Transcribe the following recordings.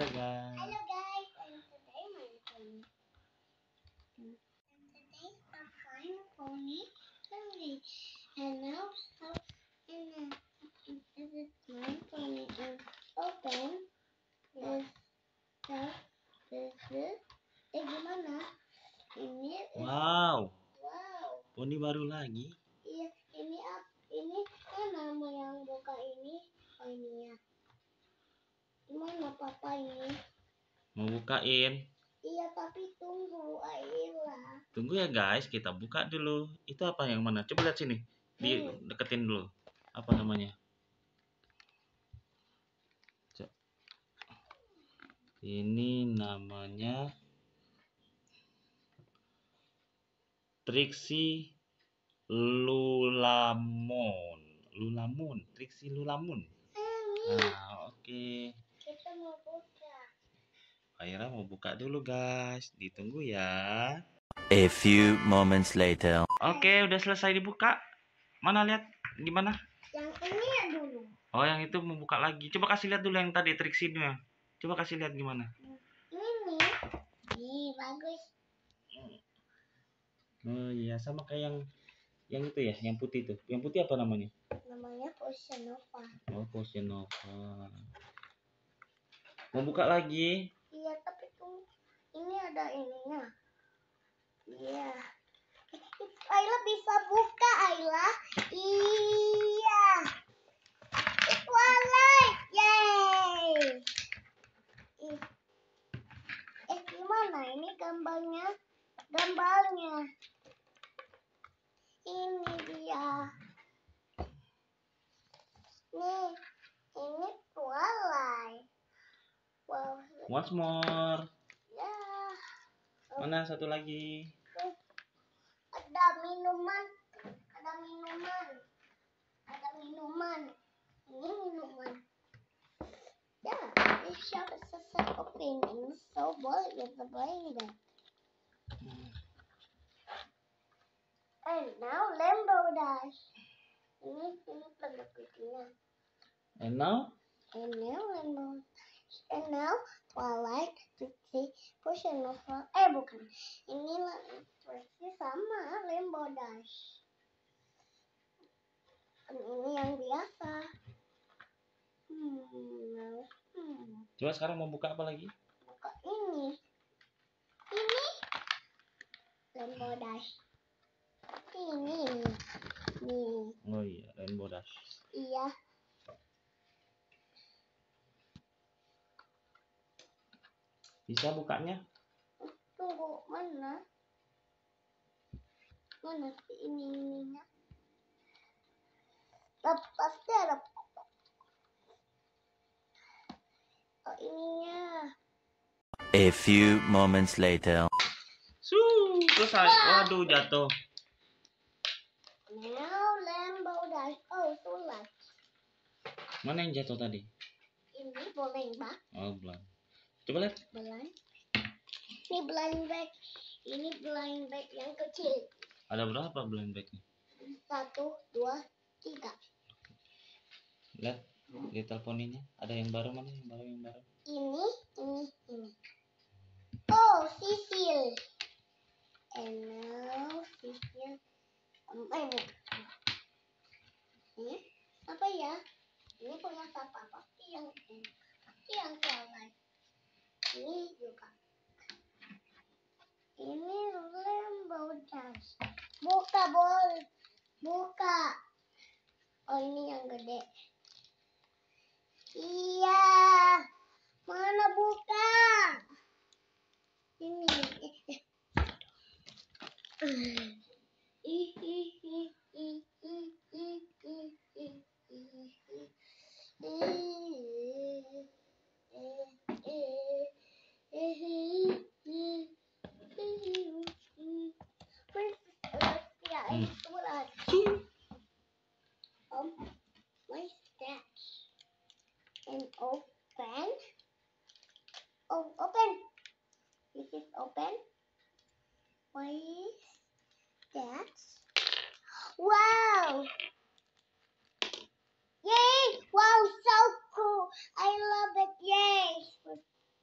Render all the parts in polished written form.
Halo guys. Hello guys, and today my pony. And today I find a pony family. And now this is my pony and open this stuff. This is gimana? Ini Wow, wow. poni baru lagi. Iya, ini mana mau yang buka ini? Oh ini ya. Gimana papa ini? Mau bukain. Iya, tapi tunggu Ayla. Tunggu ya guys, kita buka dulu. Itu apa yang mana? Coba lihat sini. Deketin dulu. Apa namanya? Ini namanya Trixie Lulamun. Trixie Lulamun. Nah, oke. Kita mau buka. Akhirnya mau buka dulu guys. Ditunggu ya. A few moments later. Oke, udah selesai dibuka. Mana lihat gimana? Yang ini ya dulu. Oh, yang itu mau buka lagi. Coba kasih lihat dulu yang tadi Trixie-nya. Coba kasih lihat gimana. Ini. Nih, bagus. Oh iya, sama kayak yang itu ya, yang putih itu. Yang putih apa namanya? Namanya Potion Nova. Oh, Potion Nova. Mau buka lagi? Iya, tapi tunggu. Ini ada ininya. Iya. Ayla bisa buka, Ayla. Iya. Twilight. Yay. Gimana ini gambarnya? Ini dia. Nih, ini Twilight. Wow. Once more. Ya. Mana satu lagi? Ada minuman. Ini minuman. Yeah, this shop is a set opening. So bold with the brain there. And now Lambo Dash. Ini pendekatnya. And now? And now Lambo. And now Twilight, Trixie, Potion Nova. Bukan. Ini Trixie sama Lambo Dash. Ini yang biasa. Coba sekarang mau buka apa lagi? Buka ini. Rainbow Dash. Ini. Nih. Oh iya, Rainbow Dash. Iya. Bisa bukanya? Tunggu, mana? Mana sih ininya? Pasti ada. Oh, ininya. A few moments later. Selesai. Waduh, jatuh. Now Lambo Dash. Oh, sulat. Mana yang jatuh tadi? Ini boleh, Mbak. Oh, blind. Coba lihat. Blind. Ini blind bag. Ini blind bag yang kecil. Ada berapa blind bag-nya? 1, 2, 3. Lihat di telepon ini. Ada yang baru mana? Yang baru. Ini. Oh, Sisil. And now Sisil. Ini apa ya? Ini punya siapa? Pasti yang Twilight. Ini juga. Ini Rainbow Dash. Buka. Oh, ini yang gede. Iya. Mana buka? Ini. Where's that? And open. Oh, open. This is open. Why is that? Wow! Yay! Wow, so cool! I love it. Yay!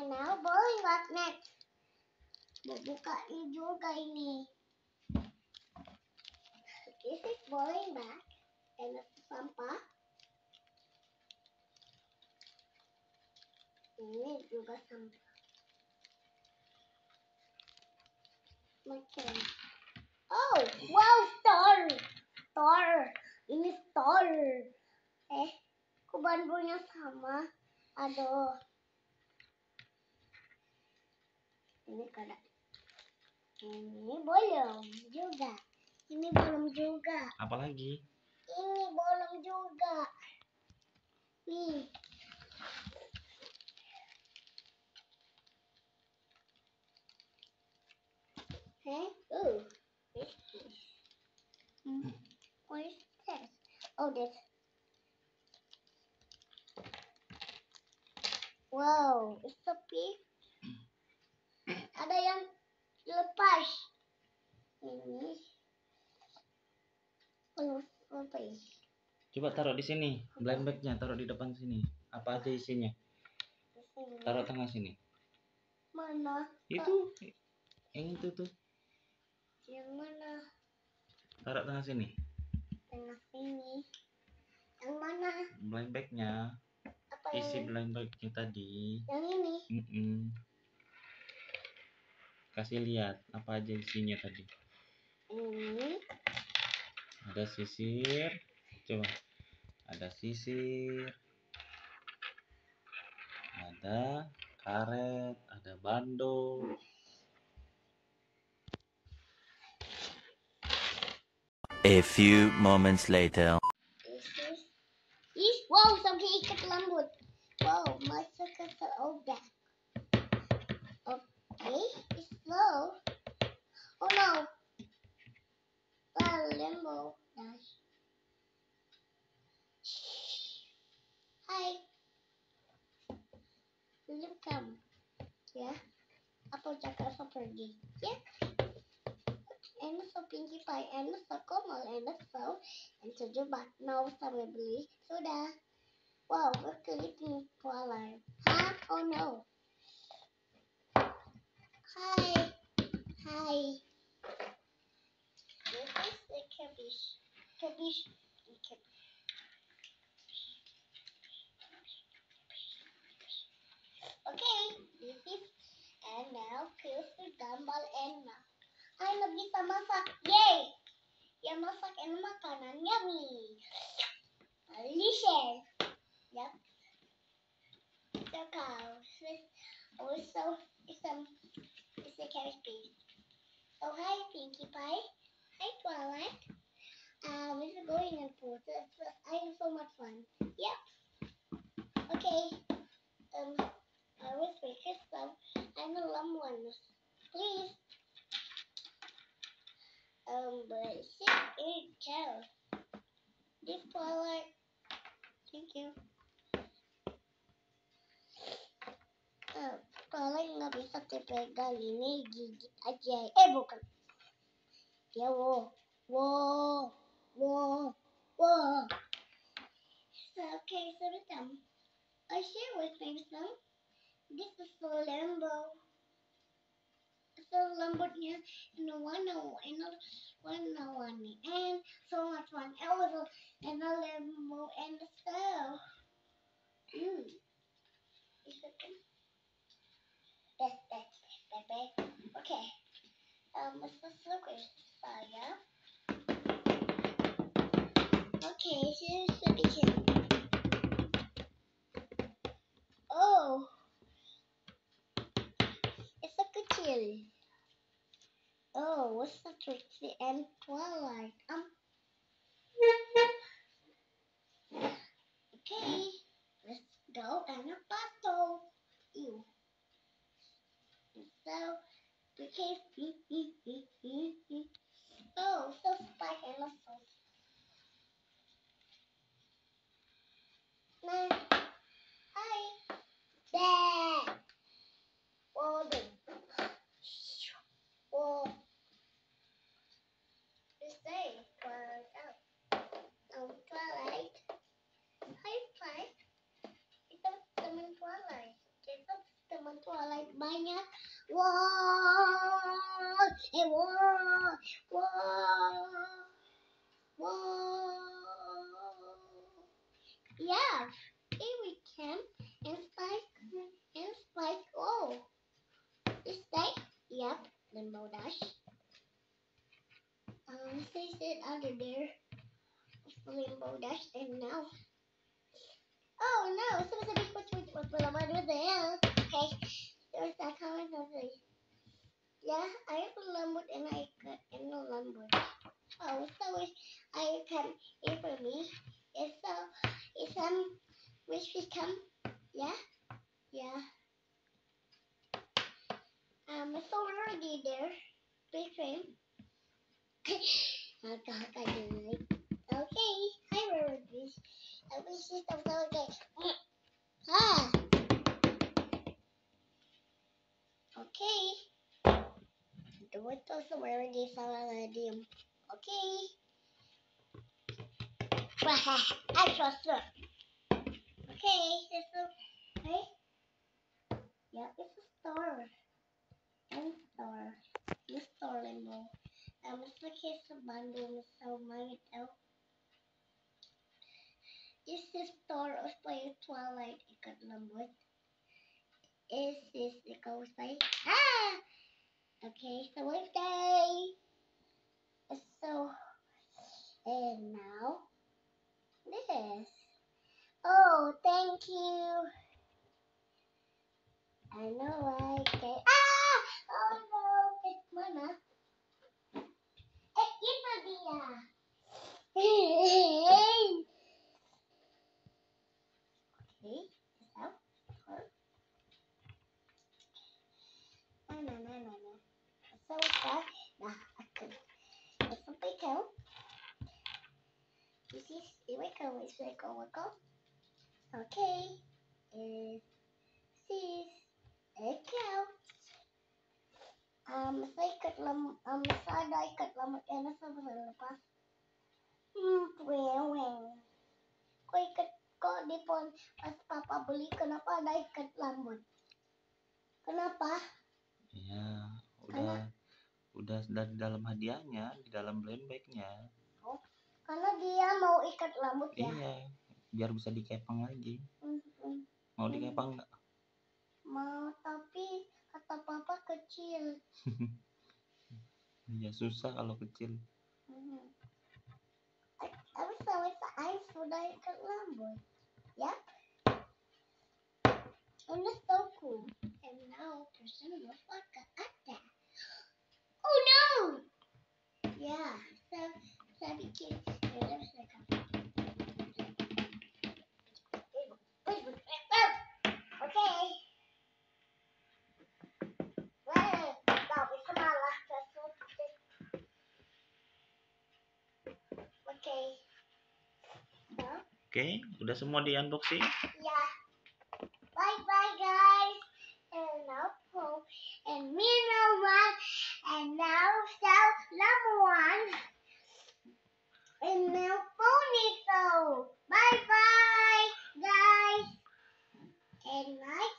And now bowling bag next. Bukain juga ini. This is bowling bag. And sampah. Ini juga sampah. Macam. Oh, wow, star. Star. Ini star. Kok bambunya sama? Aduh. Ini kada. Ini bolong juga. Ini bolong juga. Apalagi? Ini bolong juga. Nih. Oh. What is this? Oh, this. Wow, it's a pig. Ada yang lepas. Ini. Apa ini? Coba taruh di sini. Blind bag-nya taruh di depan sini. Apa aja isinya? Taruh tengah sini. Mana? Itu. Yang itu tuh. Yang mana? Taruh tengah sini. Tengah sini. Yang mana? Blind bag-nya. Apa Isi yang? blind bag-nya tadi. Yang ini. Kasih lihat apa aja isinya tadi. Ini. Ada sisir. Coba. Ada sisir. Ada karet, ada bando. A few moments later. Wow, sampai ikat rambut. Wow, masuk ke seobat. Okay, it's slow. Oh no. Limbo. Hi. Belum come. Ya. Apa cakap so pergi? Ya. And so Pinkie Pie, and so Komal, and so, and terjebak. Now sampai beli. Sudah. Wow, berkelip nih Twilight. Huh? Oh no. Hi. Hi. This is the cabbage. Cabbage. Okay, this is, and now kills the gambar and now. Ayo bisa masak. Yay! Ya masak and makanan yummy. Delicious. Yep. So cow. Also, it's a cabbage paste. So hi Pinkie Pie. Hi Twilight. We're going on food. I have so much fun. Yep. Okay. I was wicked, so I'm a lump one. Please. But it tell. This Twilight. Thank you. Twilight nggak bisa dipegang ini gigit aja. Bukan. Ya wow. So, okay, so the I share with my son. This is so Lambo. So Lamborghini and one and so much fun. Also and a Lambo and the stove. That's okay. Mr. Sugar saya. Okay, here's the beginning. Oh, it's a kecil. Oh, what's the Trixie and Twilight? Okay, let's go and a battle. Ew. So, because oh, so spike and a sauce. Nah, hi. Dad. Whoa, whoa. This day was Twilight. Hi, Spike. Itu teman Twilight. Itu teman Twilight. Whoa! And whoa! Whoa! Whoa! Yeah, here we can. And spike. Oh, is that? Yep, limbo dash. Says it under there. Limbo dash, and now. Oh no, it's supposed to be what the hell? Okay, there's that comment of the. Yeah, I have a lambot and I got in a lambot. Oh, so I can here for me. It's which we come. Yeah, yeah. So we're already there. Big frame. Okay, hi, Ruby. I wish this was okay. Ah, okay. The windows are already already. Okay. I trust her. Okay, it's a okay. Yeah, it's a store. And store. The store limbo. It's like it's a bundle so many though. This is store of play Twilight ikat lembut. Is this the ghost play? Ah! Okay, so one day. So and now this. Oh, thank you. I know I can. Ah! Oh no, it's Mama. Itu dia. Okay, it's out. No. So far, nah, aku. Sampai kau. This is Iweko. It's Iweko. Okay. This is cow. Saya ikat saya ikat lambat yang sebelum lepas. Weng. Kau ikat kau di pon pas papa beli kenapa ada ikat lambat? Kenapa? Ya, udah dari dalam hadiahnya, di dalam blind bagnya. Oh, karena dia mau ikat rambut ya. Iya, biar bisa dikepang lagi. Mau dikepang nggak? Mau, tapi kata papa kecil. Ya susah kalau kecil. Tapi sama saya sudah ikat rambut. Yep. And it's so cool. And now person looks like ada. Oh no! Yeah. So saya bikin. Okay. Okay. Oke, udah semua di unboxing? Yeah. Bye guys. And now Pope and me no one and now number one and now Pony so bye guys and like